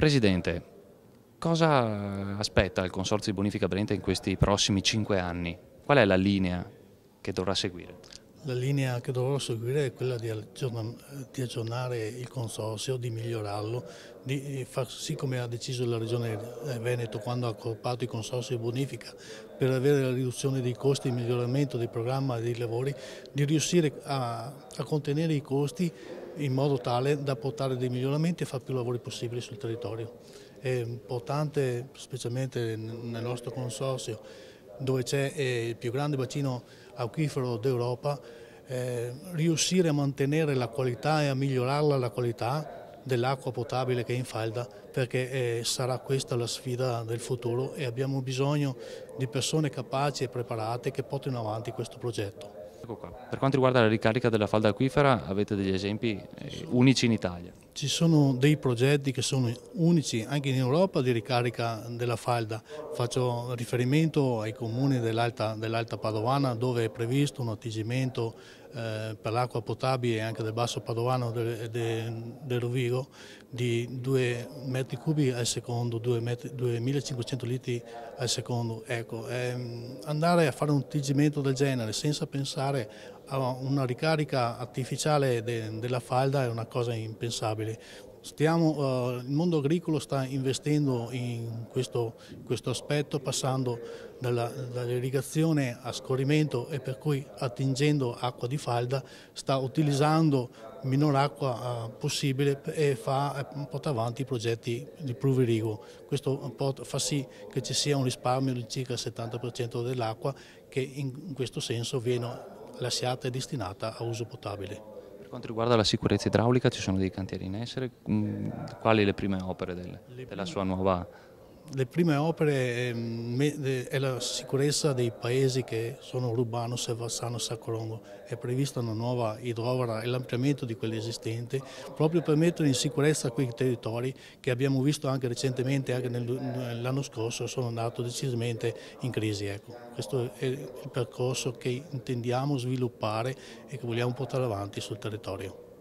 Presidente, cosa aspetta il Consorzio di Bonifica Brenta in questi prossimi 5 anni? Qual è la linea che dovrà seguire? La linea che dovrò seguire è quella di aggiornare il consorzio, di migliorarlo, di far sì come ha deciso la Regione Veneto quando ha accorpato i consorzi di bonifica per avere la riduzione dei costi e il miglioramento del programma dei lavori, di riuscire a contenere i costi in modo tale da portare dei miglioramenti e fare più lavori possibili sul territorio. È importante, specialmente nel nostro consorzio, dove c'è il più grande bacino acquifero d'Europa, riuscire a mantenere la qualità e a migliorarla la qualità dell'acqua potabile che è in falda, perché sarà questa la sfida del futuro e abbiamo bisogno di persone capaci e preparate che portino avanti questo progetto. Ecco qua. Per quanto riguarda la ricarica della falda acquifera, avete degli esempi unici in Italia? Ci sono dei progetti che sono unici anche in Europa di ricarica della falda. Faccio riferimento ai comuni dell'Alta Padovana dove è previsto un attingimento per l'acqua potabile e anche del Basso Padovano del Rovigo di 2 metri cubi al secondo, 2500 litri al secondo. Ecco, andare a fare un attingimento del genere senza pensare a una ricarica artificiale della falda è una cosa impensabile. Il mondo agricolo sta investendo in questo aspetto, passando dall'irrigazione a scorrimento e per cui attingendo acqua di falda sta utilizzando minor acqua possibile e porta avanti i progetti di pluvirigo. Questo fa sì che ci sia un risparmio di circa il 70% dell'acqua che in questo senso viene lasciata e destinata a uso potabile. Per quanto riguarda la sicurezza idraulica, ci sono dei cantieri in essere? Quali le prime opere della sua nuova... Le prime opere è la sicurezza dei paesi che sono Urbano, Servassano e Saccorongo. È prevista una nuova idrovara e l'ampliamento di quella esistente proprio per mettere in sicurezza quei territori che abbiamo visto anche recentemente, anche l'anno scorso, sono andati decisamente in crisi. Ecco. Questo è il percorso che intendiamo sviluppare e che vogliamo portare avanti sul territorio.